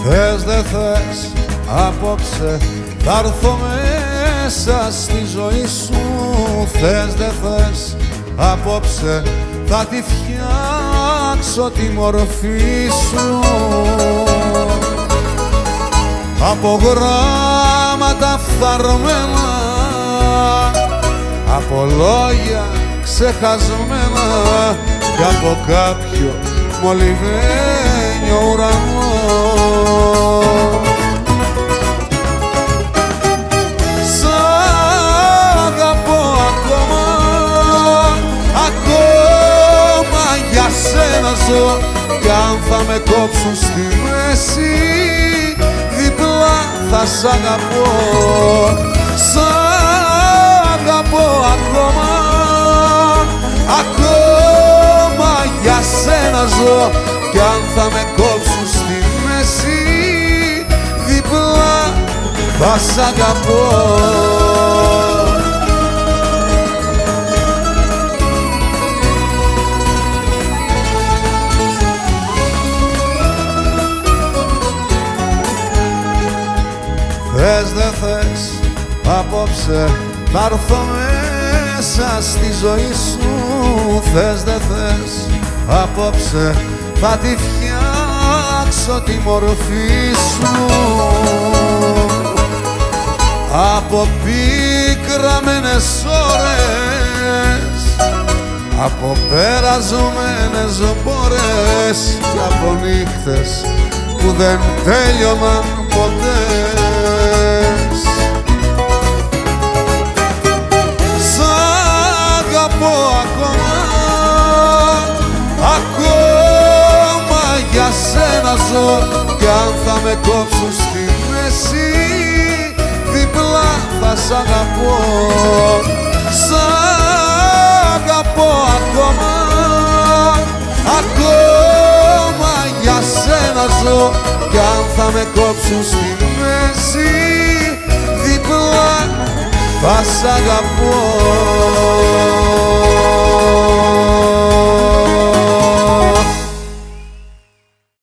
Θες δε θες, απόψε θα έρθω μέσα στη ζωή σου. Θες δε θες, απόψε θα τη φτιάξω τη μορφή σου. Από γράμματα φθαρμένα, από λόγια ξεχασμένα και από κάποιο μολυβένιο ουρανό. Σ' αγαπώ ακόμα, ακόμα για σένα ζω. Κι αν θα με κόψουν στη μέση, διπλά θα σ' αγαπώ. Σ' αγαπώ ακόμα, ακόμα για σένα ζω. Κι αν θα με κόψουν στη μέση, διπλά θα σ' αγαπώ. Θες δε θες, απόψε θα έρθω μέσα στη ζωή σου. Θες δε θες, απόψε θα τη φτιάξω τη μορφή σου. Από πικραμένες ώρες, από περασμένες μπόρες και από νύχτες που δεν τέλειωναν ποτέ. Σ' αγαπώ ακόμα, ακόμα για σένα ζω. Κι αν θα με κόψουν στη μέση, διπλά θα σ' αγαπώ. Σ' αγαπώ ακόμα, ακόμα για σένα ζω. Κι αν θα με κόψουν στη μέση, διπλά θα σ' αγαπώ.